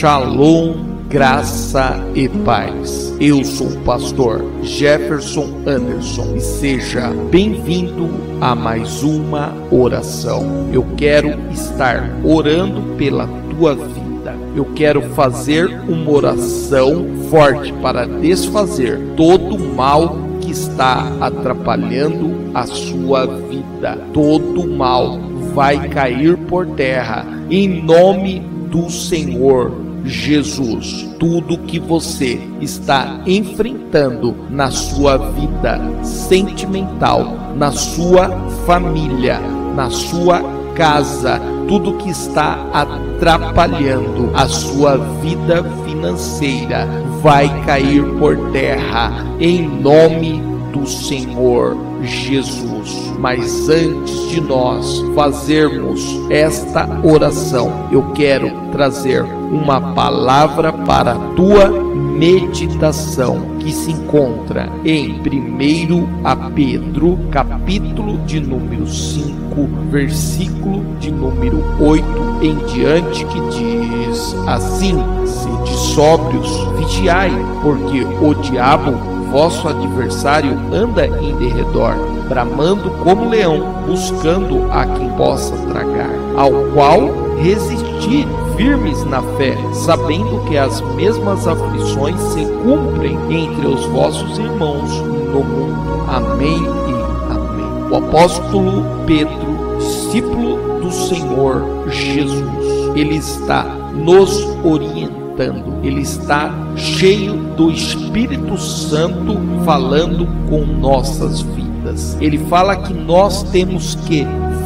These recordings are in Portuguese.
Shalom, graça e paz. Eu sou o pastor Jefferson Anderson e seja bem-vindo a mais uma oração. Eu quero estar orando pela tua vida. Eu quero fazer uma oração forte para desfazer todo o mal que está atrapalhando a sua vida. Todo o mal vai cair por terra em nome do Senhor Jesus. Tudo que você está enfrentando na sua vida sentimental, na sua família, na sua casa, tudo que está atrapalhando a sua vida financeira vai cair por terra em nome do Senhor Jesus. Mas antes de nós fazermos esta oração, eu quero trazer uma palavra para a tua meditação, que se encontra em 1 Pedro, capítulo de número 5, versículo de número 8 em diante, que diz assim: sede sóbrios, vigiai, porque o diabo, vosso adversário, anda em derredor, bramando como leão, buscando a quem possa tragar, ao qual resistir firmes na fé, sabendo que as mesmas aflições se cumprem entre os vossos irmãos no mundo. Amém e amém. O apóstolo Pedro, discípulo do Senhor Jesus, ele está nos orientando, ele está cheio do Espírito Santo falando com nossas vidas. Ele fala que nós temos que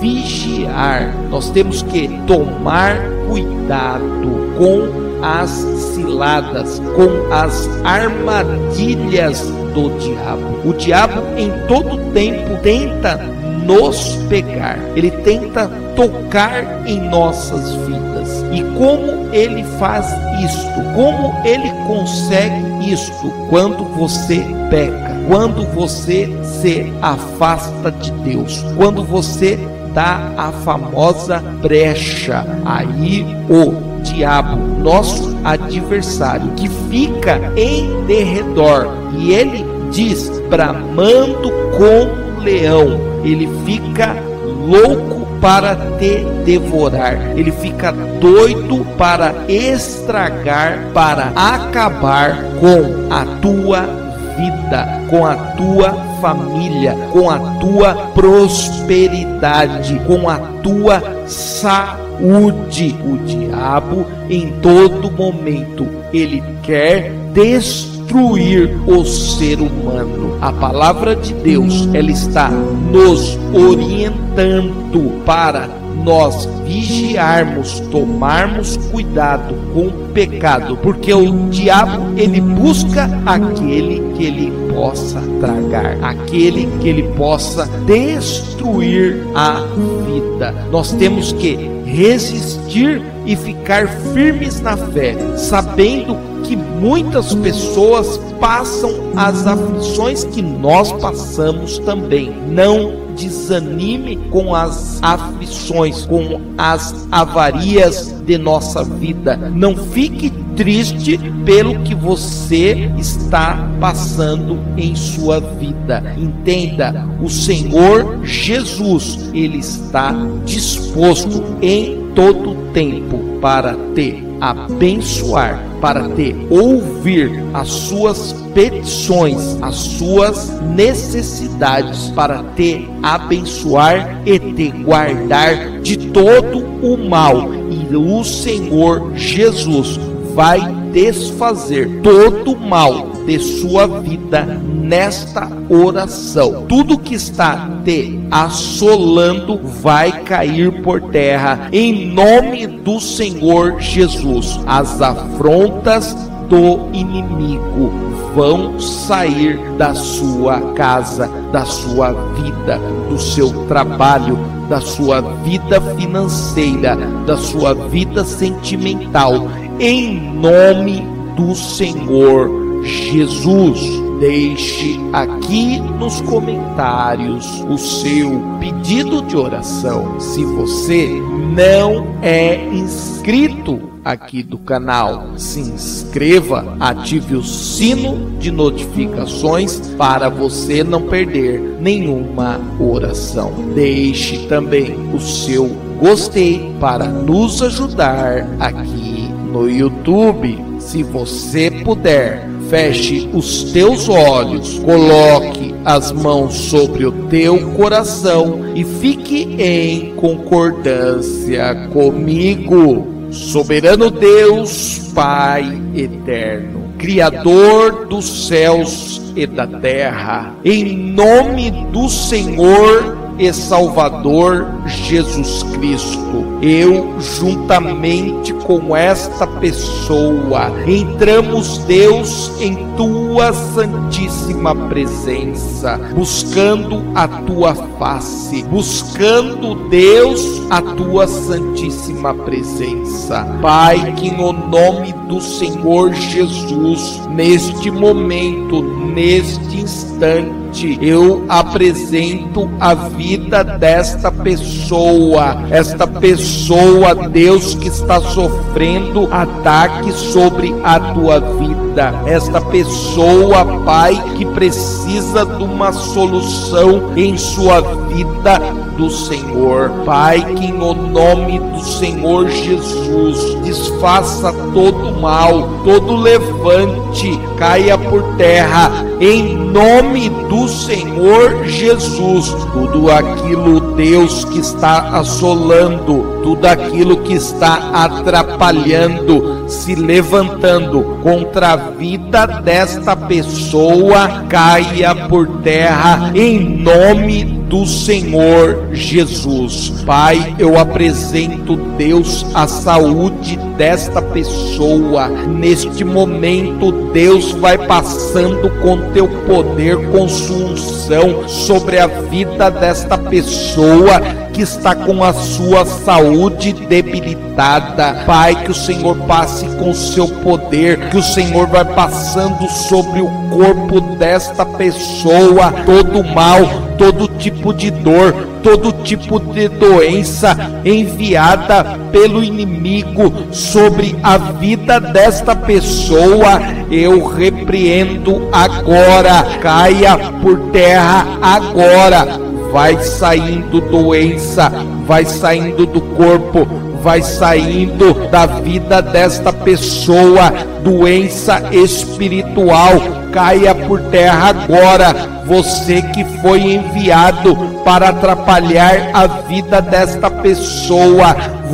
vigiar, nós temos que tomar cuidado com as ciladas, com as armadilhas do diabo. O diabo em todo tempo tenta nos pegar, ele tenta tocar em nossas vidas. E como ele faz isto? Como ele consegue isto? Quando você peca, quando você se afasta de Deus, quando você dá a famosa brecha, aí o diabo, nosso adversário, que fica em derredor, e ele diz, bramando como leão, ele fica louco para te devorar, ele fica doido para estragar, para acabar com a tua vida, com a tua família, com a tua prosperidade, com a tua saúde. O diabo em todo momento ele quer destruir o ser humano. A palavra de Deus, ela está nos orientando para nós vigiarmos, tomarmos cuidado com o pecado, porque o diabo ele busca aquele que ele possa tragar, aquele que ele possa destruir a vida. Nós temos que resistir e ficar firmes na fé, sabendo que muitas pessoas passam as aflições que nós passamos também. Não desanime com as aflições, com as avarias de nossa vida. Não fique triste pelo que você está passando em sua vida. Entenda, o Senhor Jesus, ele está disposto em todo o tempo para te abençoar, para te ouvir as suas petições, as suas necessidades, para te abençoar e te guardar de todo o mal. E o Senhor Jesus vai desfazer todo o mal de sua vida nesta oração. Tudo que está te assolando vai cair por terra em nome do Senhor Jesus. As afrontas do inimigo vão sair da sua casa, da sua vida, do seu trabalho, da sua vida financeira, da sua vida sentimental, em nome do Senhor Jesus. Deixe aqui nos comentários o seu pedido de oração. Se você não é inscrito aqui do canal. Se inscreva, ative o sino de notificações para você não perder nenhuma oração. Deixe também o seu gostei para nos ajudar aqui no YouTube. Se você puder, feche os teus olhos, coloque as mãos sobre o teu coração e fique em concordância comigo. Soberano Deus, Pai eterno, Criador dos céus e da terra, em nome do Senhor e Salvador Jesus Cristo, eu juntamente com esta pessoa entramos, Deus, em tua santíssima presença, buscando a tua face, buscando, Deus, a tua santíssima presença. Pai, que no nome do Senhor Jesus, neste momento, neste instante, eu apresento a vida desta pessoa, esta pessoa, Deus, que está sofrendo ataque sobre a tua vida, esta pessoa, Pai, que precisa de uma solução em sua vida do Senhor. Pai, que no nome do Senhor Jesus, desfaça todo mal, todo levante, caia por terra, em nome do Senhor Jesus. Tudo aquilo, Deus, que está assolando, tudo aquilo que está atrapalhando, se levantando contra a vida desta pessoa, caia por terra, em nome do Senhor Jesus. Pai, eu apresento, Deus, a saúde desta pessoa. Neste momento, Deus, vai passando com teu poder, com sua unção sobre a vida desta pessoa que está com a sua saúde debilitada. Pai, que o Senhor passe com o seu poder, que o Senhor vai passando sobre o corpo desta pessoa, todo mal, todo tipo de dor, todo tipo de doença enviada pelo inimigo sobre a vida desta pessoa, eu repreendo agora, caia por terra agora. Vai saindo doença, vai saindo do corpo, vai saindo da vida desta pessoa, doença espiritual, caia por terra agora. Você que foi enviado para atrapalhar a vida desta pessoa,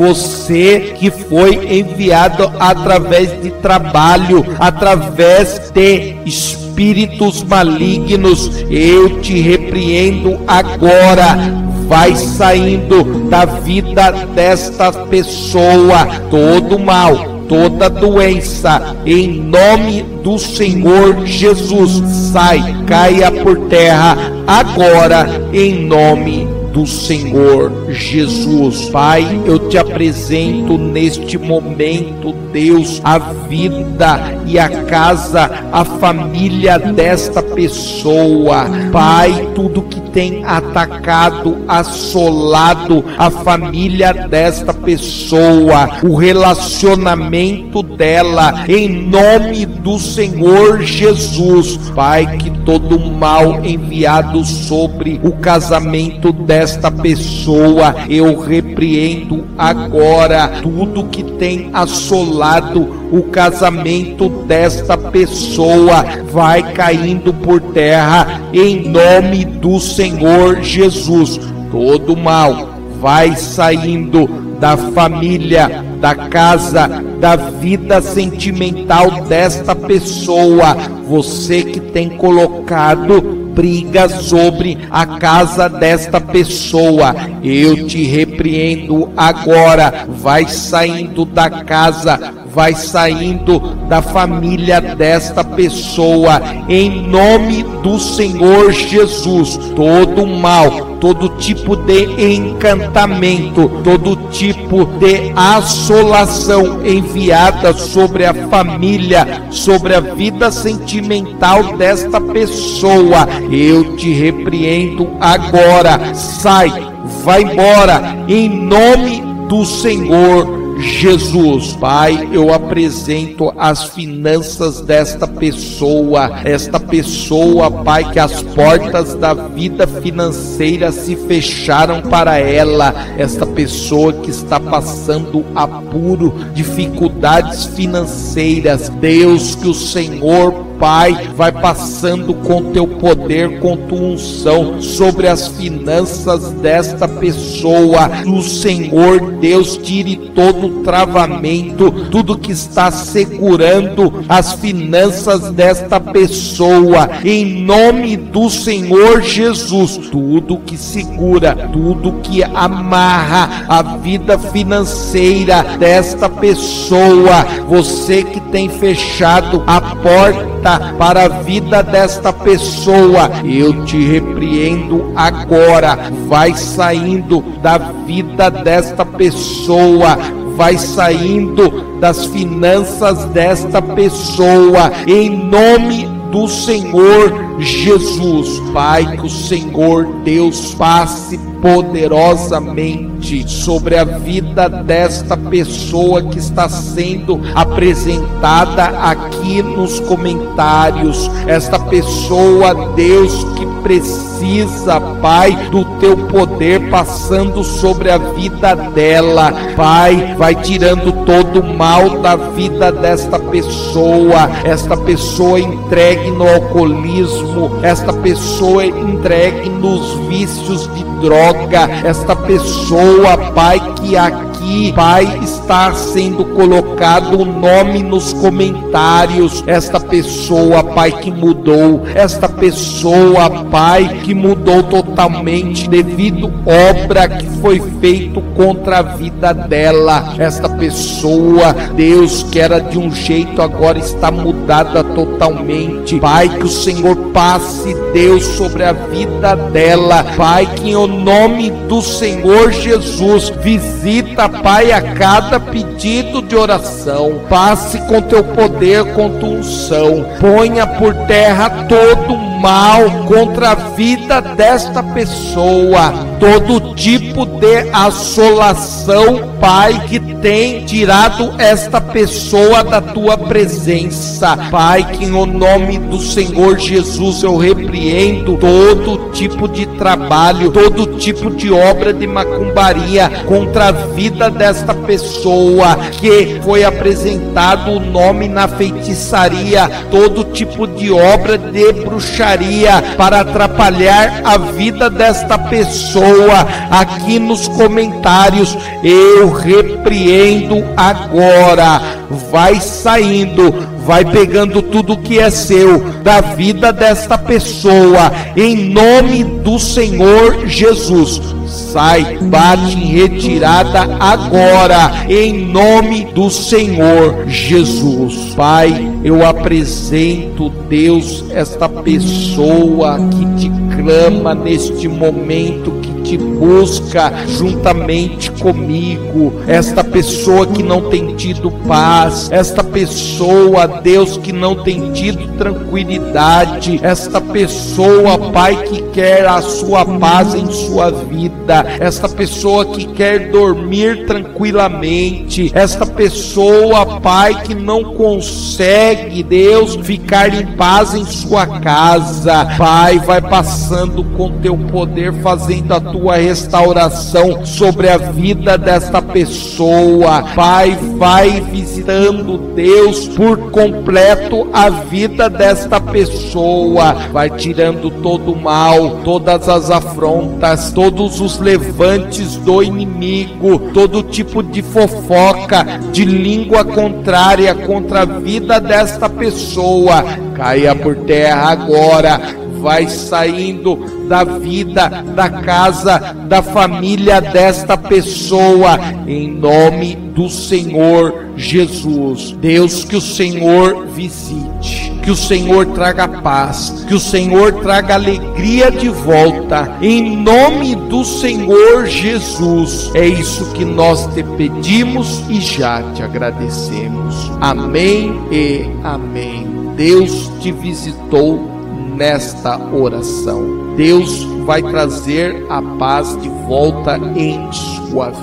você que foi enviado através de trabalho, através de espíritos malignos, eu te repreendo agora. Vai saindo da vida desta pessoa todo mal, toda doença, em nome do Senhor Jesus. Sai, caia por terra agora, em nome do Senhor Jesus. Pai, eu te apresento neste momento, Deus, a vida e a casa, a família desta pessoa. Pai, tudo que tem atacado, assolado a família desta pessoa, o relacionamento dela, em nome do Senhor Jesus. Pai, que todo mal enviado sobre o casamento desta pessoa, eu repreendo agora. Tudo que tem assolado o casamento desta pessoa vai caindo por terra, em nome do Senhor Jesus. Todo mal vai saindo da família, da casa, da vida sentimental desta pessoa. Você que tem colocado briga sobre a casa desta pessoa, eu te repreendo agora. Vai saindo da casa, vai saindo da família desta pessoa, em nome do Senhor Jesus. Todo mal, todo tipo de encantamento, todo tipo de assolação enviada sobre a família, sobre a vida sentimental desta pessoa, eu te repreendo agora. Sai, vai embora, em nome do Senhor Jesus. Pai, eu apresento as finanças desta pessoa, esta pessoa, Pai, que as portas da vida financeira se fecharam para ela, esta pessoa que está passando apuro, dificuldades financeiras. Deus, que o Senhor, Pai, vai passando com teu poder, com tua unção sobre as finanças desta pessoa. O Senhor, Deus, tire todo o travamento, tudo que está segurando as finanças desta pessoa, em nome do Senhor Jesus. Tudo que segura, tudo que amarra a vida financeira desta pessoa, você que tem fechado a porta para a vida desta pessoa, eu te repreendo agora. Vai saindo da vida desta pessoa, vai saindo das finanças desta pessoa, em nome do Senhor Jesus. Pai, que o Senhor Deus passe poderosamente sobre a vida desta pessoa que está sendo apresentada aqui nos comentários. Esta pessoa, Deus, que precisa, Pai, do teu poder passando sobre a vida dela. Pai, vai tirando todo o mal da vida desta pessoa. Esta pessoa entregue no alcoolismo, esta pessoa entregue nos vícios de droga, esta pessoa, Pai, que aqui, Pai, está sendo colocado o nome nos comentários, esta pessoa, Pai, que mudou, esta pessoa, Pai, que mudou totalmente devido obra que foi feito contra a vida dela. Esta pessoa, Deus, que era de um jeito, agora está mudada totalmente. Pai, que o Senhor passe, Deus, sobre a vida dela. Pai, que em nome do Senhor Jesus, visita, Pai, a cada pedido de oração. Passe com teu poder, com tua unção. Ponha por terra todo mal contra a vida desta pessoa, todo tipo de assolação, Pai, que tem tirado esta pessoa da tua presença. Pai, que em nome do Senhor Jesus eu repreendo todo tipo de trabalho, todo tipo de obra de macumbaria contra a vida desta pessoa, que foi apresentado o nome na feitiçaria, todo tipo de obra de bruxaria para atrapalhar a vida desta pessoa. Aqui nos comentários eu repreendo agora. Vai saindo, vai pegando tudo que é seu da vida desta pessoa, em nome do Senhor Jesus. Sai, bate em retirada agora, em nome do Senhor Jesus. Pai, eu apresento, Deus, esta pessoa que te clama neste momento, que te busca juntamente comigo, esta pessoa que não tem tido paz, esta pessoa, Deus, que não tem tido tranquilidade, esta pessoa, Pai, que quer a sua paz em sua vida, esta pessoa que quer dormir tranquilamente, esta pessoa, Pai, que não consegue, Deus, ficar em paz em sua casa. Pai, vai passando com teu poder, fazendo a tua restauração sobre a vida desta pessoa. Pai, vai visitando, Deus, por completo a vida desta pessoa, vai tirando todo o mal, todas as afrontas, todos os levantes do inimigo, todo tipo de fofoca, de língua contrária contra a vida desta pessoa, caia por terra agora. Vai saindo da vida, da casa, da família desta pessoa, em nome do Senhor Jesus. Deus, que o Senhor visite, que o Senhor traga paz, que o Senhor traga alegria de volta, em nome do Senhor Jesus. É isso que nós te pedimos e já te agradecemos. Amém e amém. Deus te visitou nesta oração. Deus vai trazer a paz de volta em sua vida.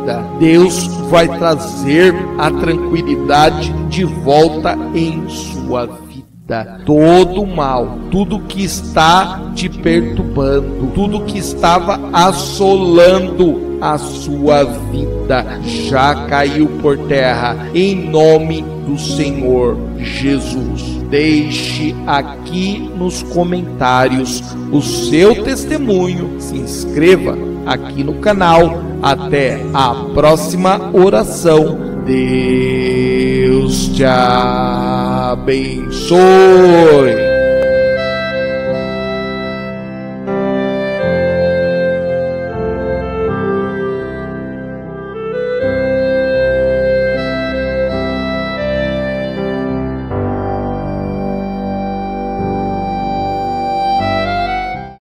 vida. Deus vai trazer a tranquilidade de volta em sua vida. Todo mal, tudo que está te perturbando, tudo que estava assolando a sua vida, já caiu por terra, em nome do Senhor Jesus. Deixe aqui nos comentários o seu testemunho, se inscreva aqui no canal. Até a próxima oração. Deus te abençoe.